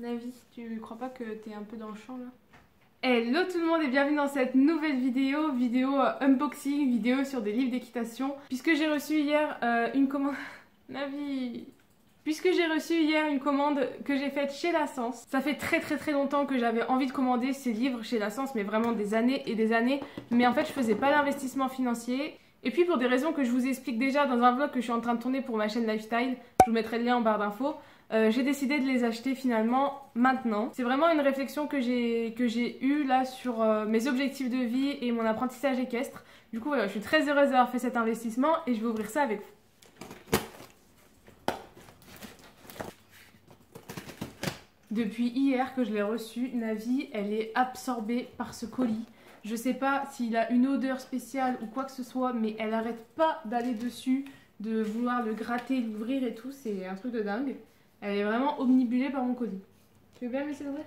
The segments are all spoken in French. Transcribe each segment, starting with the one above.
Navi, tu crois pas que t'es un peu dans le champ là? Hello tout le monde et bienvenue dans cette nouvelle vidéo unboxing, vidéo sur des livres d'équitation. Puisque j'ai reçu hier une commande... Navi... Puisque j'ai reçu hier une commande que j'ai faite chez La Sens. Ça fait très longtemps que j'avais envie de commander ces livres chez La Sens, mais vraiment des années et des années. Mais en fait je faisais pas d'investissement financier. Et puis pour des raisons que je vous explique déjà dans un vlog que je suis en train de tourner pour ma chaîne Lifestyle, je vous mettrai le lien en barre d'infos. J'ai décidé de les acheter finalement maintenant. C'est vraiment une réflexion que j'ai eue là sur mes objectifs de vie et mon apprentissage équestre. Du coup voilà, je suis très heureuse d'avoir fait cet investissement et je vais ouvrir ça avec vous. Depuis hier que je l'ai reçu, Navi, elle est absorbée par ce colis. Je sais pas s'il a une odeur spéciale ou quoi que ce soit, mais elle arrête pas d'aller dessus, de vouloir le gratter, l'ouvrir et tout. C'est un truc de dingue. Elle est vraiment omnibulée par mon colis. Tu veux bien me laisser l'ouvrir?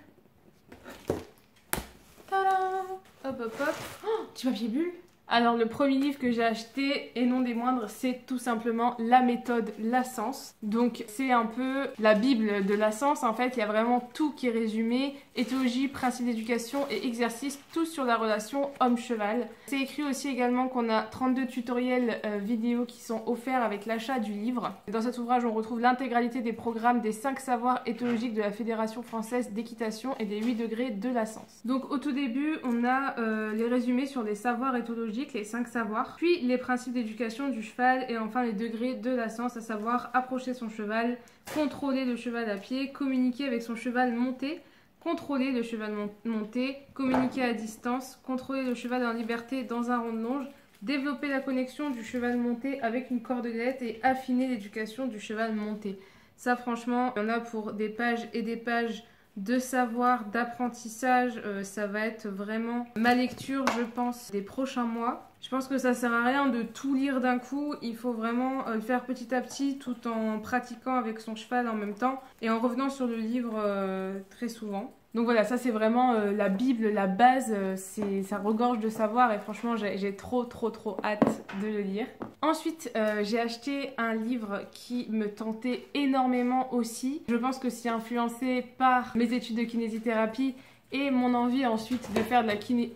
Tadam! Hop hop hop. Oh, petit papier bulle. Alors le premier livre que j'ai acheté, et non des moindres, c'est tout simplement La méthode La Sens. Donc c'est un peu la bible de La Sens en fait, il y a vraiment tout qui est résumé, éthologie, principes d'éducation et exercices, tout sur la relation homme-cheval. C'est écrit aussi également qu'on a 32 tutoriels vidéo qui sont offerts avec l'achat du livre. Dans cet ouvrage on retrouve l'intégralité des programmes des 5 savoirs éthologiques de la Fédération française d'équitation et des 8 degrés de La Sens. Donc au tout début on a les résumés sur les savoirs éthologiques, les 5 savoirs, puis les principes d'éducation du cheval et enfin les degrés de La Sens, à savoir approcher son cheval, contrôler le cheval à pied, communiquer avec son cheval monté, contrôler le cheval monté, communiquer à distance, contrôler le cheval en liberté dans un rond de longe, développer la connexion du cheval monté avec une cordelette et affiner l'éducation du cheval monté. Ça franchement, il y en a pour des pages et des pages de savoir, d'apprentissage. Ça va être vraiment ma lecture, je pense, des prochains mois. Je pense que ça sert à rien de tout lire d'un coup, il faut vraiment le faire petit à petit tout en pratiquant avec son cheval en même temps et en revenant sur le livre très souvent. Donc voilà, ça c'est vraiment la Bible, la base, ça regorge de savoir et franchement j'ai trop hâte de le lire. Ensuite, j'ai acheté un livre qui me tentait énormément aussi. Je pense que c'est influencé par mes études de kinésithérapie et mon envie ensuite de faire de la kiné...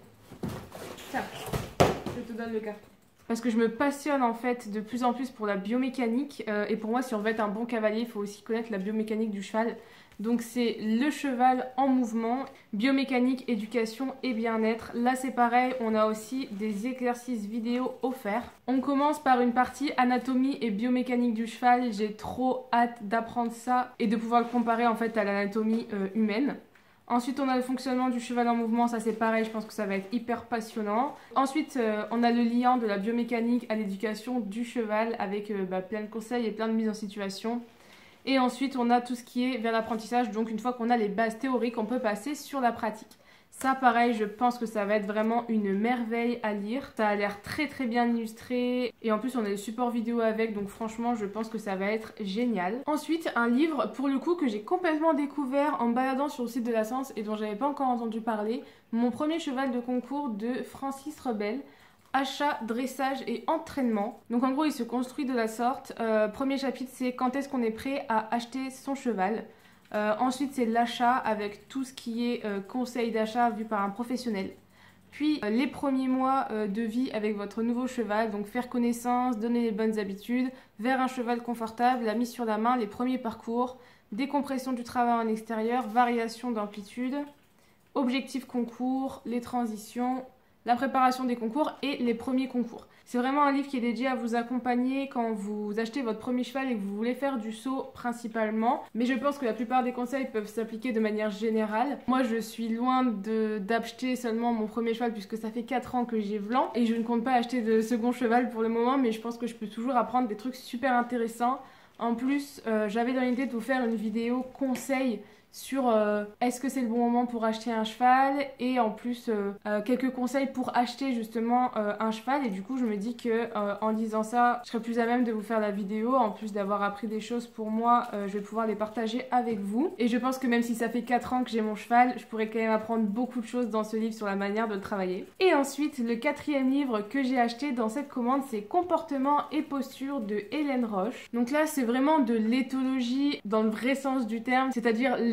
Tiens, je te donne le carton. Parce que je me passionne en fait de plus en plus pour la biomécanique et pour moi si on veut être un bon cavalier, il faut aussi connaître la biomécanique du cheval. Donc c'est le cheval en mouvement, biomécanique, éducation et bien-être. Là c'est pareil, on a aussi des exercices vidéo offerts. On commence par une partie anatomie et biomécanique du cheval. J'ai trop hâte d'apprendre ça et de pouvoir le comparer en fait à l'anatomie humaine. Ensuite, on a le fonctionnement du cheval en mouvement, ça c'est pareil, je pense que ça va être hyper passionnant. Ensuite, on a le lien de la biomécanique à l'éducation du cheval avec plein de conseils et plein de mises en situation. Et ensuite, on a tout ce qui est vers l'apprentissage, donc une fois qu'on a les bases théoriques, on peut passer sur la pratique. Ça pareil, je pense que ça va être vraiment une merveille à lire. Ça a l'air très bien illustré et en plus on a des supports vidéo avec, donc franchement je pense que ça va être génial. Ensuite un livre pour le coup que j'ai complètement découvert en me baladant sur le site de La Sens et dont j'avais pas encore entendu parler. Mon premier cheval de concours de Francis Rebel. Achat, dressage et entraînement. Donc en gros il se construit de la sorte. Premier chapitre c'est quand est-ce qu'on est prêt à acheter son cheval. Ensuite c'est l'achat avec tout ce qui est conseil d'achat vu par un professionnel. Puis les premiers mois de vie avec votre nouveau cheval, donc faire connaissance, donner les bonnes habitudes, vers un cheval confortable, la mise sur la main, les premiers parcours, décompression du travail en extérieur, variation d'amplitude, objectif concours, les transitions, la préparation des concours et les premiers concours. C'est vraiment un livre qui est dédié à vous accompagner quand vous achetez votre premier cheval et que vous voulez faire du saut principalement. Mais je pense que la plupart des conseils peuvent s'appliquer de manière générale. Moi, je suis loin d'acheter seulement mon premier cheval puisque ça fait 4 ans que j'ai Vlan et je ne compte pas acheter de second cheval pour le moment, mais je pense que je peux toujours apprendre des trucs super intéressants. En plus, j'avais dans l'idée de vous faire une vidéo conseil sur est-ce que c'est le bon moment pour acheter un cheval et en plus quelques conseils pour acheter justement un cheval et du coup je me dis que en disant ça je serai plus à même de vous faire la vidéo. En plus d'avoir appris des choses pour moi, je vais pouvoir les partager avec vous et je pense que même si ça fait 4 ans que j'ai mon cheval, je pourrais quand même apprendre beaucoup de choses dans ce livre sur la manière de le travailler. Et ensuite le 4e livre que j'ai acheté dans cette commande, c'est Comportement et posture de Hélène Roche. Donc là c'est vraiment de l'éthologie dans le vrai sens du terme, c'est-à-dire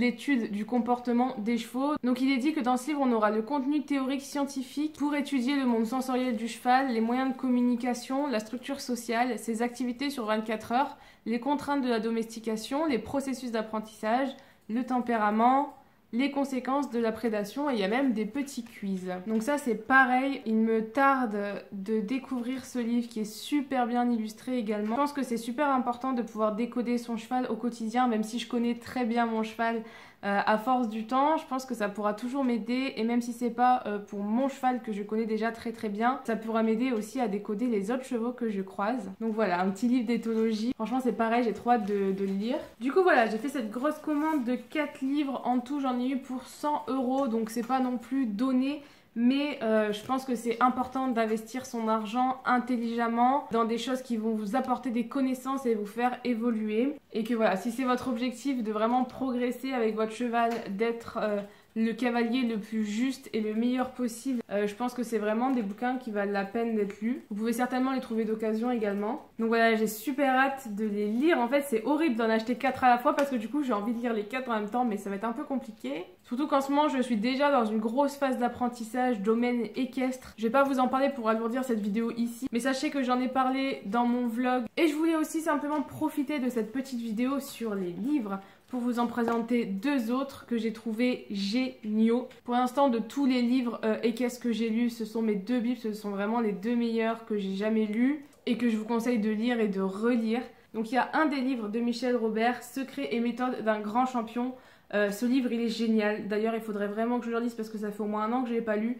l'étude du comportement des chevaux. Donc il est dit que dans ce livre, on aura le contenu théorique scientifique pour étudier le monde sensoriel du cheval, les moyens de communication, la structure sociale, ses activités sur 24 heures, les contraintes de la domestication, les processus d'apprentissage, le tempérament, les conséquences de la prédation, et il y a même des petits quiz. Donc ça c'est pareil, il me tarde de découvrir ce livre qui est super bien illustré également. Je pense que c'est super important de pouvoir décoder son cheval au quotidien, même si je connais très bien mon cheval à force du temps, je pense que ça pourra toujours m'aider, et même si c'est pas pour mon cheval que je connais déjà très très bien, ça pourra m'aider aussi à décoder les autres chevaux que je croise. Donc voilà, un petit livre d'éthologie. Franchement c'est pareil, j'ai trop hâte de le lire. Du coup voilà, j'ai fait cette grosse commande de 4 livres, en tout j'en ai eu pour 100 €, donc c'est pas non plus donné. Mais je pense que c'est important d'investir son argent intelligemment dans des choses qui vont vous apporter des connaissances et vous faire évoluer. Et que voilà, si c'est votre objectif de vraiment progresser avec votre cheval, d'être le cavalier le plus juste et le meilleur possible, je pense que c'est vraiment des bouquins qui valent la peine d'être lus. Vous pouvez certainement les trouver d'occasion également. Donc voilà, j'ai super hâte de les lire. En fait, c'est horrible d'en acheter 4 à la fois parce que du coup, j'ai envie de lire les 4 en même temps, mais ça va être un peu compliqué. Surtout qu'en ce moment, je suis déjà dans une grosse phase d'apprentissage domaine équestre. Je vais pas vous en parler pour alourdir cette vidéo ici, mais sachez que j'en ai parlé dans mon vlog. Et je voulais aussi simplement profiter de cette petite vidéo sur les livres pour vous en présenter 2 autres que j'ai trouvé géniaux. Pour l'instant, de tous les livres équestres que j'ai lus, ce sont mes 2 bibles, ce sont vraiment les 2 meilleurs que j'ai jamais lus et que je vous conseille de lire et de relire. Donc il y a un des livres de Michel Robert, Secrets et méthodes d'un grand champion. Ce livre il est génial, d'ailleurs il faudrait vraiment que je le lise parce que ça fait au moins 1 an que je ne l'ai pas lu.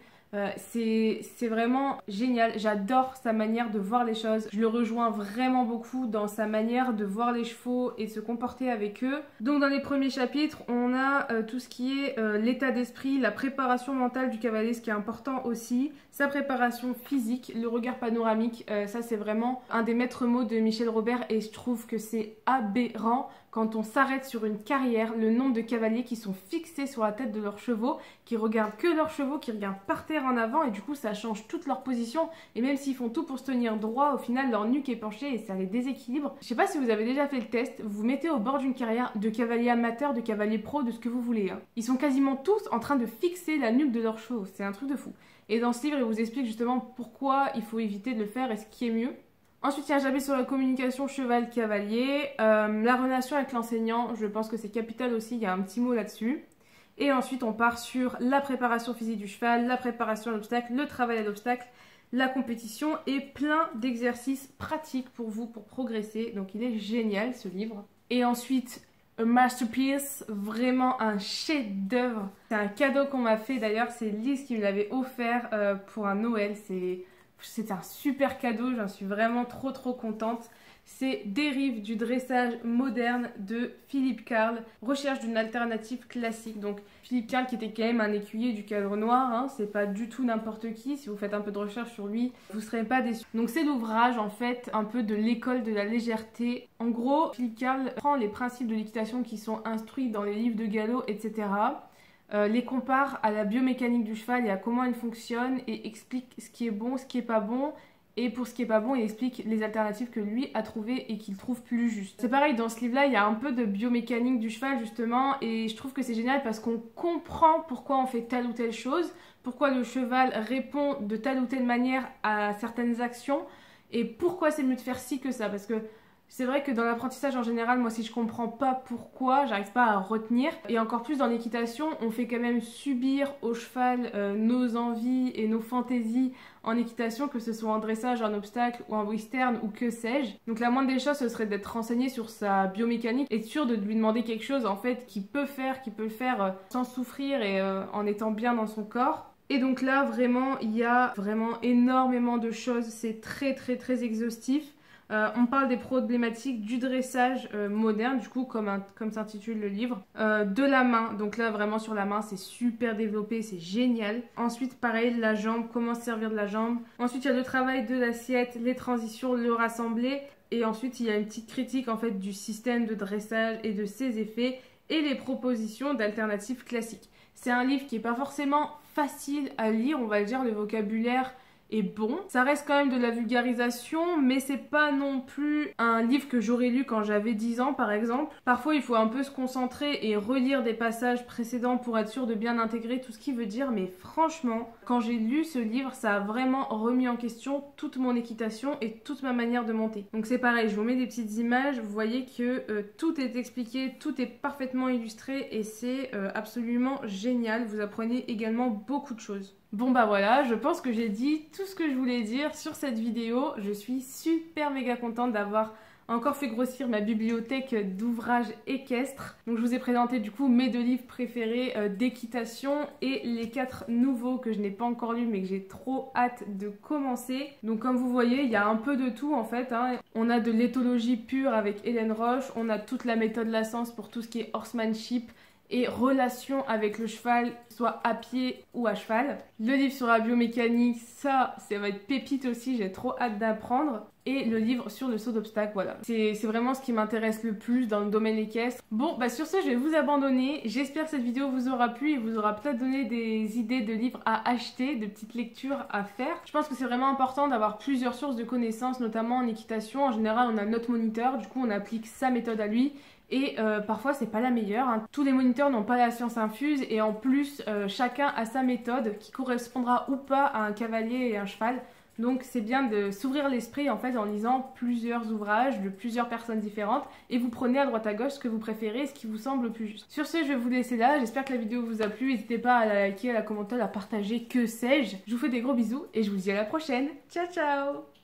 C'est vraiment génial, j'adore sa manière de voir les choses, je le rejoins vraiment beaucoup dans sa manière de voir les chevaux et de se comporter avec eux. Donc dans les premiers chapitres on a tout ce qui est l'état d'esprit, la préparation mentale du cavalier, ce qui est important aussi, sa préparation physique, le regard panoramique, ça c'est vraiment un des maîtres mots de Michel Robert et je trouve que c'est aberrant quand on s'arrête sur une carrière, le nombre de cavaliers qui sont fixés sur la tête de leurs chevaux, qui regardent que leurs chevaux, qui regardent par terre en avant et du coup ça change toute leur position et même s'ils font tout pour se tenir droit, au final leur nuque est penchée et ça les déséquilibre. Je sais pas si vous avez déjà fait le test, vous vous mettez au bord d'une carrière de cavalier amateur, de cavalier pro, de ce que vous voulez. Hein. Ils sont quasiment tous en train de fixer la nuque de leurs chevaux, c'est un truc de fou. Et dans ce livre, il vous explique justement pourquoi il faut éviter de le faire et ce qui est mieux. Ensuite, il y a un chapitre sur la communication cheval-cavalier, la relation avec l'enseignant, je pense que c'est capital aussi, il y a un petit mot là-dessus. Et ensuite, on part sur la préparation physique du cheval, la préparation à l'obstacle, le travail à l'obstacle, la compétition et plein d'exercices pratiques pour vous, pour progresser. Donc il est génial ce livre. Et ensuite, a masterpiece, vraiment un chef-d'œuvre. C'est un cadeau qu'on m'a fait d'ailleurs, c'est Lise qui me l'avait offert pour un Noël, c'est un super cadeau, j'en suis vraiment trop contente. C'est Dérive du dressage moderne de Philippe Carle, recherche d'une alternative classique. Donc Philippe Carle qui était quand même un écuyer du cadre noir, hein, c'est pas du tout n'importe qui, si vous faites un peu de recherche sur lui, vous serez pas déçus. Donc c'est l'ouvrage en fait un peu de l'école de la légèreté. En gros, Philippe Carle prend les principes de l'équitation qui sont instruits dans les livres de galop, etc., les compare à la biomécanique du cheval et à comment il fonctionne et explique ce qui est bon, ce qui est pas bon. Et pour ce qui est pas bon, il explique les alternatives que lui a trouvées et qu'il trouve plus justes. C'est pareil, dans ce livre-là, il y a un peu de biomécanique du cheval justement et je trouve que c'est génial parce qu'on comprend pourquoi on fait telle ou telle chose, pourquoi le cheval répond de telle ou telle manière à certaines actions et pourquoi c'est mieux de faire ci que ça. Parce que c'est vrai que dans l'apprentissage en général, moi si je comprends pas pourquoi, j'arrive pas à retenir. Et encore plus dans l'équitation, on fait quand même subir au cheval nos envies et nos fantaisies en équitation, que ce soit en dressage, en obstacle ou en western ou que sais-je. Donc la moindre des choses, ce serait d'être renseigné sur sa biomécanique, être sûr de lui demander quelque chose en fait qu'il peut le faire sans souffrir et en étant bien dans son corps. Et donc là vraiment, il y a vraiment énormément de choses, c'est très exhaustif. On parle des problématiques du dressage moderne, du coup, comme s'intitule le livre. De la main, donc là, vraiment sur la main, c'est super développé, c'est génial. Ensuite, pareil, la jambe, comment se servir de la jambe. Ensuite, il y a le travail de l'assiette, les transitions, le rassembler. Et ensuite, il y a une petite critique, en fait, du système de dressage et de ses effets et les propositions d'alternatives classiques. C'est un livre qui n'est pas forcément facile à lire, on va dire, le vocabulaire est bon. Ça reste quand même de la vulgarisation, mais c'est pas non plus un livre que j'aurais lu quand j'avais 10 ans par exemple. Parfois il faut un peu se concentrer et relire des passages précédents pour être sûr de bien intégrer tout ce qu'il veut dire, mais franchement, quand j'ai lu ce livre, ça a vraiment remis en question toute mon équitation et toute ma manière de monter. Donc c'est pareil, je vous mets des petites images, vous voyez que tout est expliqué, tout est parfaitement illustré et c'est absolument génial. Vous apprenez également beaucoup de choses. Bon bah voilà, je pense que j'ai dit tout ce que je voulais dire sur cette vidéo. Je suis super méga contente d'avoir encore fait grossir ma bibliothèque d'ouvrages équestres. Donc je vous ai présenté du coup mes 2 livres préférés d'équitation et les 4 nouveaux que je n'ai pas encore lus mais que j'ai trop hâte de commencer. Donc comme vous voyez, il y a un peu de tout en fait, hein. On a de l'éthologie pure avec Hélène Roche, on a toute la méthode Lassens pour tout ce qui est horsemanship et relation avec le cheval, soit à pied ou à cheval. Le livre sur la biomécanique, ça va être pépite aussi, j'ai trop hâte d'apprendre. Et le livre sur le saut d'obstacle, voilà. C'est vraiment ce qui m'intéresse le plus dans le domaine équestre. Bon, bah sur ce, je vais vous abandonner. J'espère que cette vidéo vous aura plu et vous aura peut-être donné des idées de livres à acheter, de petites lectures à faire. Je pense que c'est vraiment important d'avoir plusieurs sources de connaissances, notamment en équitation. En général, on a notre moniteur, du coup on applique sa méthode à lui. Et parfois c'est pas la meilleure, hein. Tous les moniteurs n'ont pas la science infuse et en plus chacun a sa méthode qui correspondra ou pas à un cavalier et un cheval. Donc c'est bien de s'ouvrir l'esprit en fait en lisant plusieurs ouvrages de plusieurs personnes différentes et vous prenez à droite à gauche ce que vous préférez, ce qui vous semble le plus juste. Sur ce, je vais vous laisser là, j'espère que la vidéo vous a plu, n'hésitez pas à la liker, à la commenter, à la partager, que sais-je. Je vous fais des gros bisous et je vous dis à la prochaine. Ciao ciao.